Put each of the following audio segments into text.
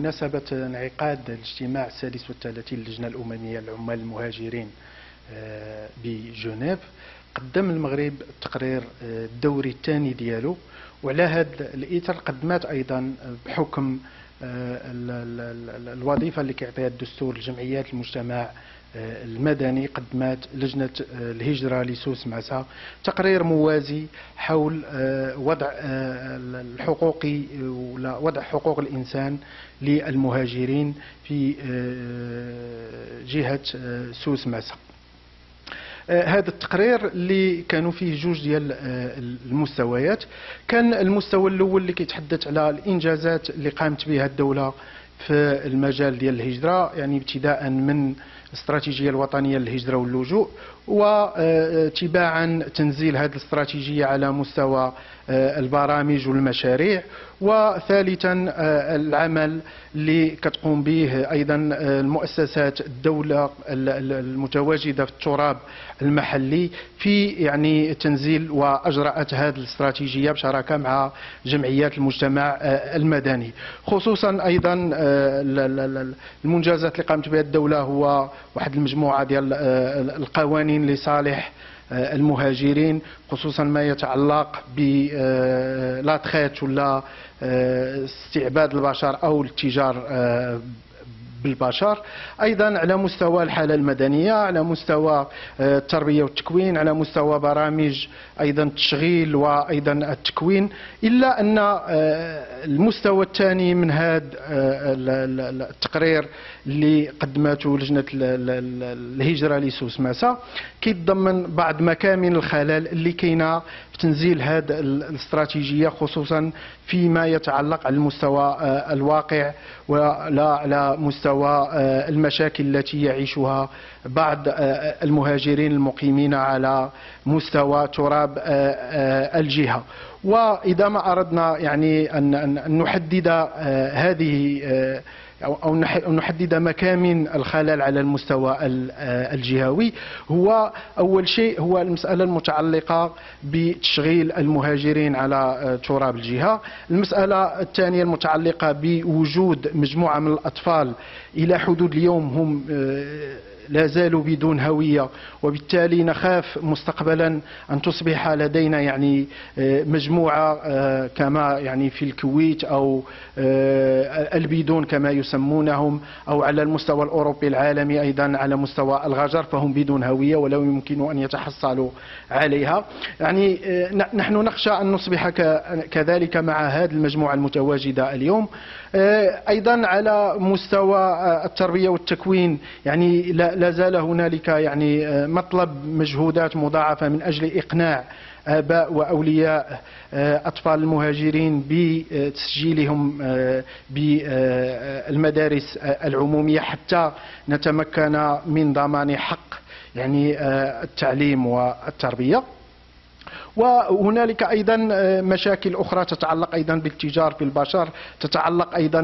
بمناسبة انعقاد الاجتماع السادس والثلاثين للجنة الأممية للعمال المهاجرين بجنيف، قدم المغرب التقرير الدوري الثاني ديالو، وعلى هذا الإثر قدمت أيضا بحكم الوظيفة اللي كيعطيها الدستور لجمعيات المجتمع المدني، قدمت لجنة الهجرة لسوس معسا تقرير موازي حول وضع الحقوقي ولا وضع حقوق الإنسان للمهاجرين في جهة سوس معسا. هذا التقرير اللي كانوا فيه جوج ديال المستويات. كان المستوى الاول اللي كيتحدث على الانجازات اللي قامت بها الدوله في المجال ديال الهجره، يعني ابتداء من الاستراتيجيه الوطنيه للهجره واللجوء، وتباعا تنزيل هذه الاستراتيجيه على مستوى البرامج والمشاريع، وثالثا العمل اللي كتقوم به ايضا المؤسسات الدوله المتواجده في التراب المحلي في يعني تنزيل واجرات هذه الاستراتيجيه بشراكه مع جمعيات المجتمع المدني. خصوصا ايضا المنجزات اللي قامت بها الدوله هو واحد المجموعه ديال القوانين لصالح المهاجرين، خصوصا ما يتعلق بلاطخيت ولا استعباد البشر او الاتجار بالبشر. ايضا على مستوى الحاله المدنيه، على مستوى التربيه والتكوين، على مستوى برامج ايضا التشغيل وايضا التكوين. الا ان المستوى الثاني من هذا التقرير اللي قدمته لجنه الهجره لسوس معسا كيتضمن بعض مكامن الخلل اللي كاينه في تنزيل هذه الاستراتيجيه، خصوصا فيما يتعلق على المستوى الواقع ولا على مستوى المشاكل التي يعيشها بعض المهاجرين المقيمين على مستوى تراب الجهة. وإذا ما أردنا يعني أن نحدد هذه أو نحدد مكامن الخلل على المستوى الجهوي، هو أول شيء هو المسألة المتعلقة بتشغيل المهاجرين على تراب الجهة. المسألة الثانية المتعلقة بوجود مجموعة من الأطفال إلى حدود اليوم هم لا زالوا بدون هوية، وبالتالي نخاف مستقبلا أن تصبح لدينا يعني مجموعة كما يعني في الكويت أو البيدون كما يسمونهم، أو على المستوى الأوروبي العالمي أيضا على مستوى الغجر، فهم بدون هوية ولا يمكن أن يتحصلوا عليها. يعني نحن نخشى أن نصبح كذلك مع هذه المجموعة المتواجدة اليوم. أيضا على مستوى التربية والتكوين، يعني لا زال هنالك يعني مطلب مجهودات مضاعفة من أجل إقناع آباء وأولياء أطفال المهاجرين بتسجيلهم بالمدارس العمومية حتى نتمكن من ضمان حق يعني التعليم والتربية. وهنالك ايضا مشاكل اخرى تتعلق ايضا بالتجار بالبشر، تتعلق ايضا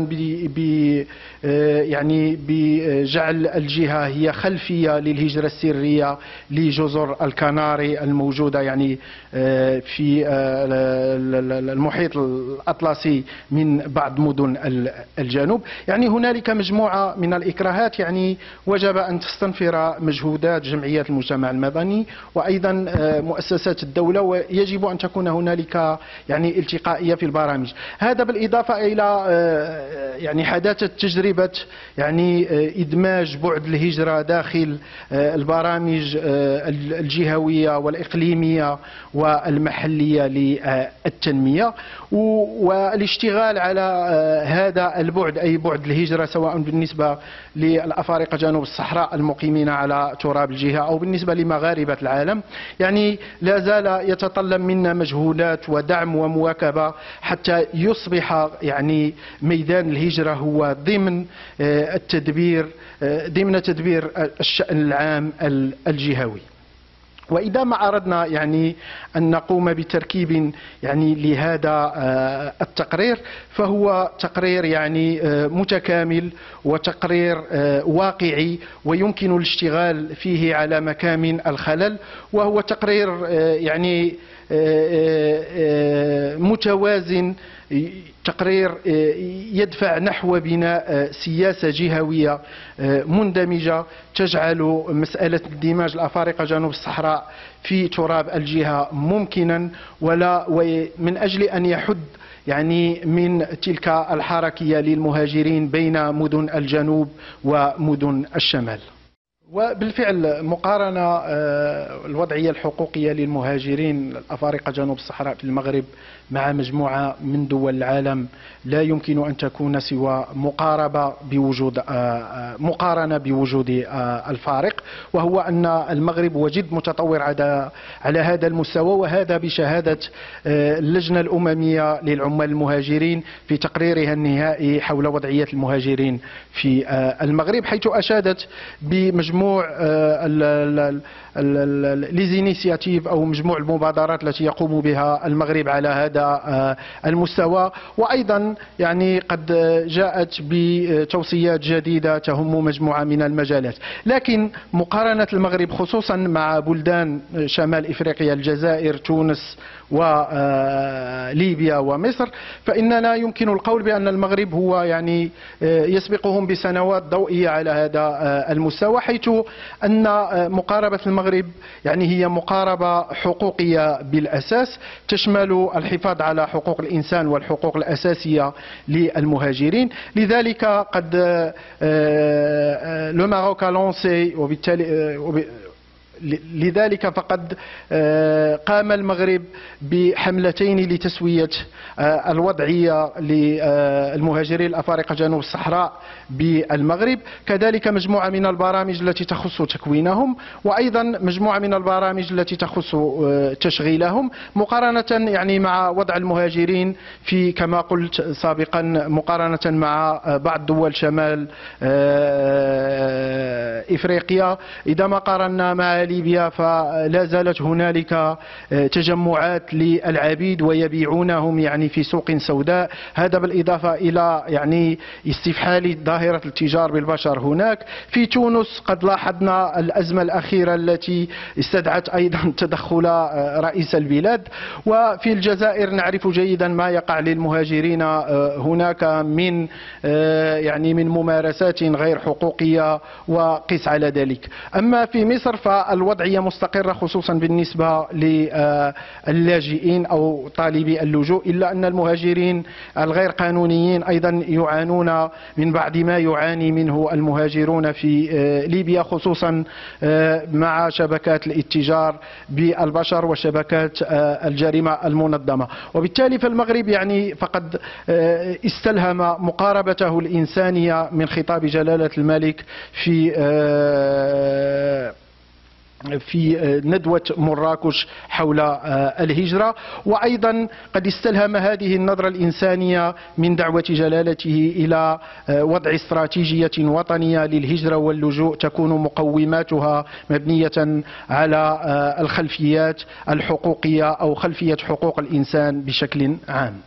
يعني بجعل الجهه هي خلفيه للهجره السريه لجزر الكناري الموجوده يعني في المحيط الاطلسي من بعض مدن الجنوب. يعني هنالك مجموعه من الاكراهات يعني وجب ان تستنفر مجهودات جمعيات المجتمع المدني وايضا مؤسسات الدوله، ويجب أن تكون هنالك يعني التقائية في البرامج. هذا بالإضافة إلى يعني حداثة تجربة يعني إدماج بعد الهجرة داخل البرامج الجهوية والإقليمية والمحلية للتنمية، والاشتغال على هذا البعد أي بعد الهجرة سواء بالنسبة للأفارقة جنوب الصحراء المقيمين على تراب الجهة أو بالنسبة لمغاربة العالم. يعني لا زال يتطلب منا مجهودات ودعم ومواكبة حتى يصبح يعني ميدان الهجرة هو ضمن تدبير الشأن العام الجهوي. وإذا ما أردنا يعني أن نقوم بتركيب يعني لهذا التقرير، فهو تقرير يعني متكامل وتقرير واقعي ويمكن الاشتغال فيه على مكامن الخلل، وهو تقرير يعني متوازن، تقرير يدفع نحو بناء سياسة جهوية مندمجة تجعل مسألة اندماج الأفارقة جنوب الصحراء في تراب الجهة ممكنا، ومن أجل أن يحد يعني من تلك الحركية للمهاجرين بين مدن الجنوب ومدن الشمال. وبالفعل مقارنة الوضعية الحقوقية للمهاجرين الأفارقة جنوب الصحراء في المغرب مع مجموعة من دول العالم لا يمكن أن تكون سوى مقارنة بوجود الفارق، وهو أن المغرب وجد متطور على هذا المستوى، وهذا بشهادة اللجنة الأممية للعمال المهاجرين في تقريرها النهائي حول وضعية المهاجرين في المغرب، حيث أشادت بمجموع ليزينيسياتيف أو مجموع المبادرات التي يقوم بها المغرب على هذا المستوى، وأيضا يعني قد جاءت بتوصيات جديدة تهم مجموعة من المجالات. لكن مقارنة المغرب خصوصا مع بلدان شمال إفريقيا الجزائر تونس وليبيا ومصر، فإننا يمكن القول بأن المغرب هو يعني يسبقهم بسنوات ضوئية على هذا المستوى، حيث أن مقاربة المغرب يعني هي مقاربة حقوقية بالأساس تشمل الحفاظ على حقوق الإنسان والحقوق الأساسية للمهاجرين. لذلك قد لو ماروك لونسي، وبالتالي لذلك فقد قام المغرب بحملتين لتسوية الوضعية للمهاجرين الأفارقة جنوب الصحراء بالمغرب، كذلك مجموعة من البرامج التي تخص تكوينهم، وأيضا مجموعة من البرامج التي تخص تشغيلهم، مقارنة يعني مع وضع المهاجرين في كما قلت سابقا مقارنة مع بعض دول شمال إفريقيا. إذا ما قارنا مع ليبيا فلا زالت هنالك تجمعات للعبيد ويبيعونهم يعني في سوق سوداء، هذا بالإضافة إلى يعني استفحال ظاهرة التجار بالبشر هناك. في تونس قد لاحظنا الأزمة الأخيرة التي استدعت أيضا تدخل رئيس البلاد، وفي الجزائر نعرف جيدا ما يقع للمهاجرين هناك من يعني من ممارسات غير حقوقية وقس على ذلك. أما في مصر فالوضعية مستقرة خصوصا بالنسبة للاجئين أو طالبي اللجوء، إلا أن المهاجرين الغير قانونيين أيضا يعانون من بعد ما يعاني منه المهاجرون في ليبيا، خصوصا مع شبكات الاتجار بالبشر وشبكات الجريمة المنظمة. وبالتالي فالمغرب يعني فقد استلهم مقاربته الإنسانية من خطاب جلالة الملك في ندوة مراكش حول الهجرة، وأيضا قد استلهم هذه النظرة الإنسانية من دعوة جلالته إلى وضع استراتيجية وطنية للهجرة واللجوء تكون مقوماتها مبنية على الخلفيات الحقوقية أو خلفية حقوق الإنسان بشكل عام.